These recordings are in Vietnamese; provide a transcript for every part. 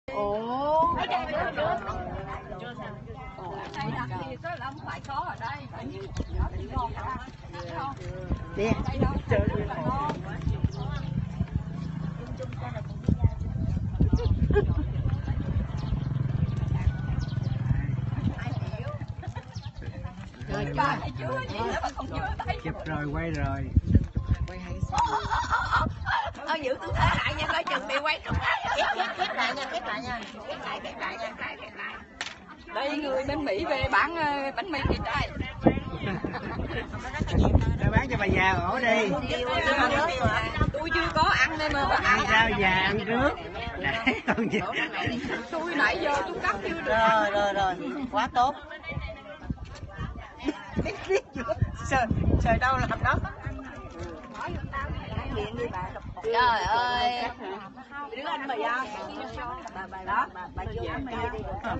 Ủa ở đây chưa đây đặt thì có là không phải có ở đây nó chỉ ngon không đi chơi luôn ngon rồi ba chưa gì nữa mà còn chưa thấy chụp rồi quay rồi quay hay giữ tư thế lại nha coi chừng bị quay trúng khép lại nha khép lại nha khép lại đây người bên Mỹ về bán bánh mì thịt đây nó bán cho bà già ổ đi tôi chưa có ăn nên mà ăn sao già ăn trước để con gì tôi nãy giờ tôi cắt chưa được rồi quá tốt trời đâu làm đó trời ơi đứa anh mày à bà đó bà vô ăn mì đi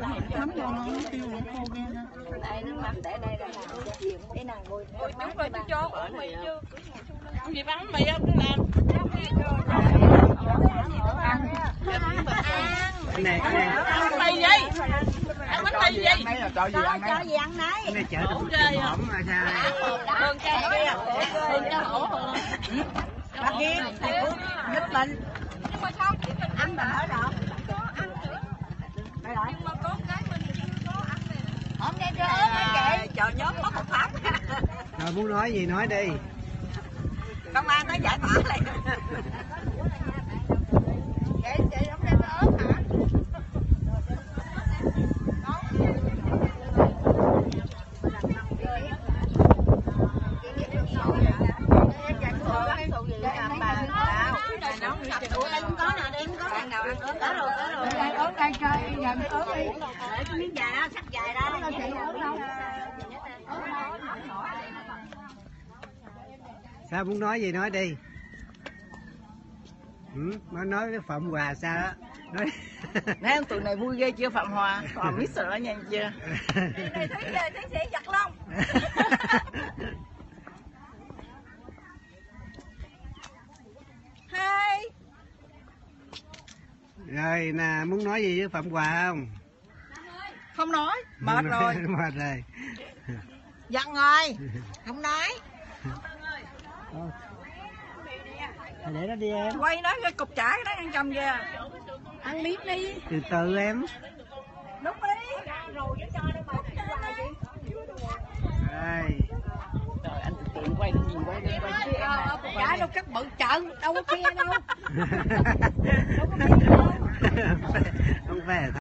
đây nước mắm để đây là cái nàng ngồi đúng rồi tôi cho ở mì chứ gì bán mì không tôi làm cái này ăn mì gì ăn bánh mì gì cho gì ăn cho gì ăn nấy cái này chợ hổm mà sao hơn cha hổ bác kia giúp mình nhưng mà sao chỉ mình ăn mình ở đó có ăn nữa nhưng mà có cái mình chưa có ăn nè hôm nay cho ớt mấy kệ chờ nhóm mất một tháng rồi muốn nói gì nói đi công an nó giải tỏa lại chị không đem ớt hả miếng dài đó, sắc dài đó. sao muốn nói gì nói đi nói cái Phạm Hòa sao đó nói thấy tụi này vui ghê chưa Phạm Hòa còn biết rồi đó nha chưa Này tiến sĩ giật lông hai rồi nè muốn nói gì với Phạm Hòa không nói mệt rồi mệt rồi giận rồi không nói để nó đi em quay nó cái cục chả đó ăn chồng kìa ăn miếng đi từ từ em đúng đi rồi cho đâu mà đây trời anh tự tiện quay nhìn quay đi quay chứ cục chả đâu cắt bự chợ đâu có kia đâu không về